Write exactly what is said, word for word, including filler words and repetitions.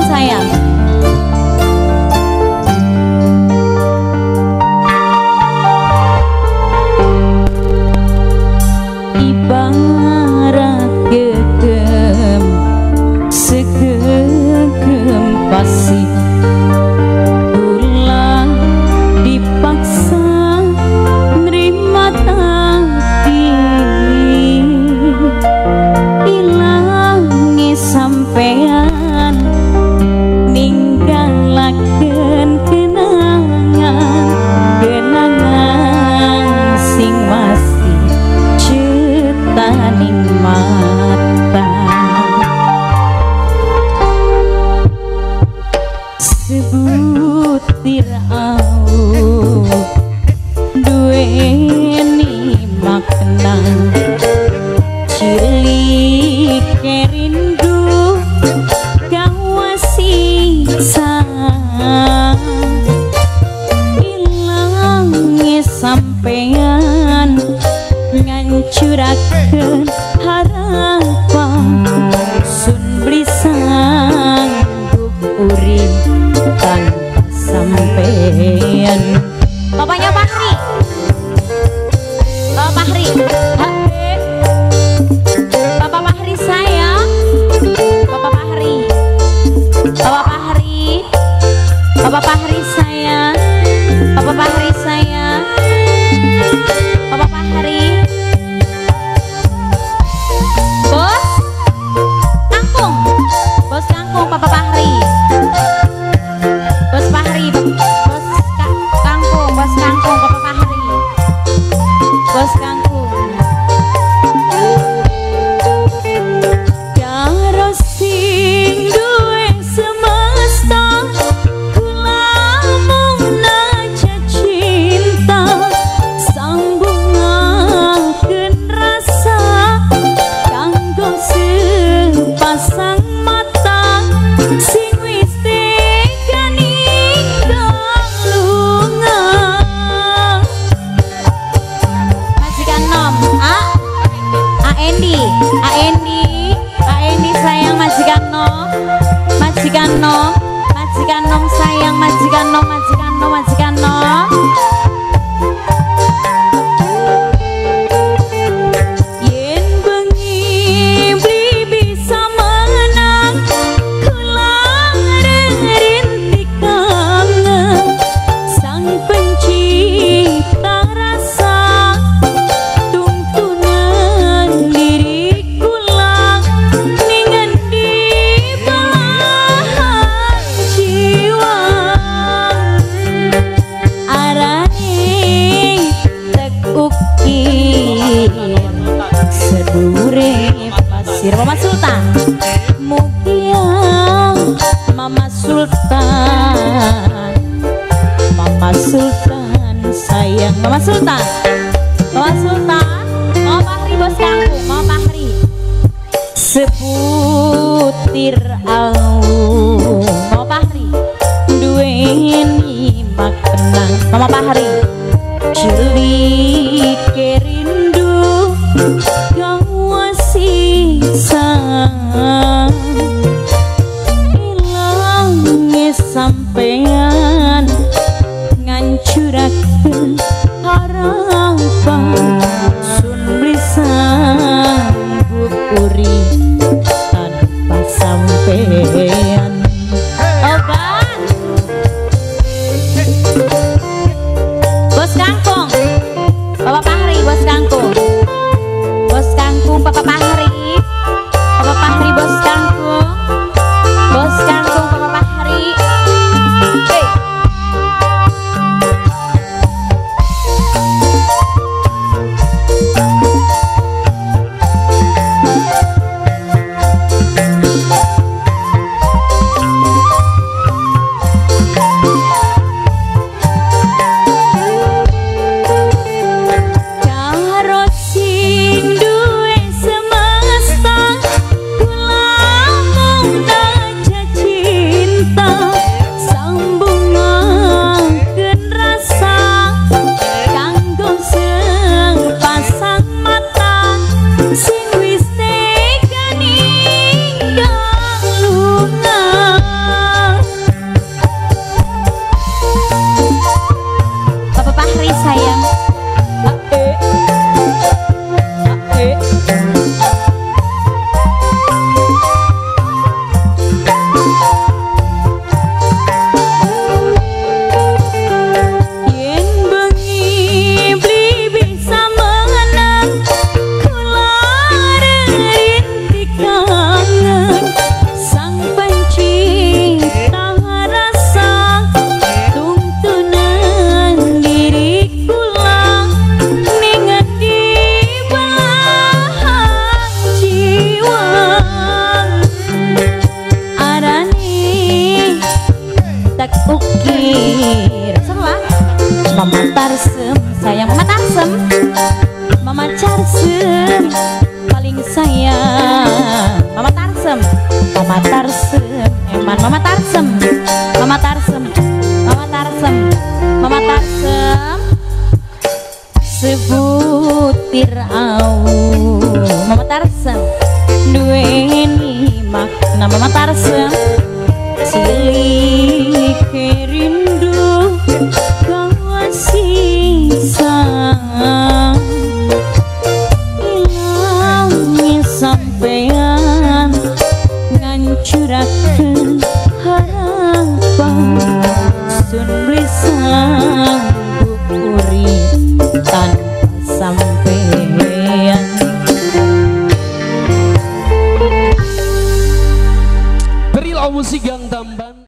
sayang. Ibarat gegem segegem pasih ulah dipaksa nerima tapi ilangi sampean ninggalaken kenangan kenangan sing masih cetaning mata sebutir au duweni makna cilik rindu kawasisa ilangi sampean ngancurakeun harapan sun blisang urip tanpa sampean. Bapaknya Fahri, Bapak Fahri, Hae. Bapak Fahri sayang, Bapak Fahri, Bapak Fahri, Bapak Fahri sayang, Bapak Fahri sayang, Bapak Fahri. Bos Kangkung, Bos Kangkung, Bapak Fahri, Bos Fahri, Bos Ka Kangkung, Bos Kangkung, Bapak Fahri, Bos Kangkung. Karo sing duwe semesta kula mung naja cinta sambungakeun rasa kanggo sepasang mata sing wis tegani kalungan. Majikan nom, A, A Endi, A Endi, A Endi sayang majikan nom, majikan nom, majikan nom sayang majikan nom, majikan nom, majikan nom. Yen bengi beli bisa menang kula rintik kangen sang pencipta rasa tuntunan diri kula ningen di belahan jiwa arane tekukir sedure pasir. Mama Sultan mugia Mama Sultan, Mama Sultan sayang Mama Sultan, Mama Sultan, Mama Fahri, Bos Kangkung, Mama Fahri. sebutir au Mama Fahri, duweni makna Mama Fahri. cilik rindu kawasisa ilangi sampean ngancurakeun harapan budak ukir Salah. Mama Tarsem sayang Mama Tarsem Mama Tarsem paling sayang Mama Tarsem. Mama Tarsem Eman Mama Tarsem. Mama Tarsem. Mama Tarsem. Mama Tarsem. sebutir au Mama Tarsem. duweni makna Mama Tarsem cilik rindu gawa sisa hilangnya sampean ngancurakeun harapan sun blisang bukuri tanpa sampean. Beri musik yang tamban.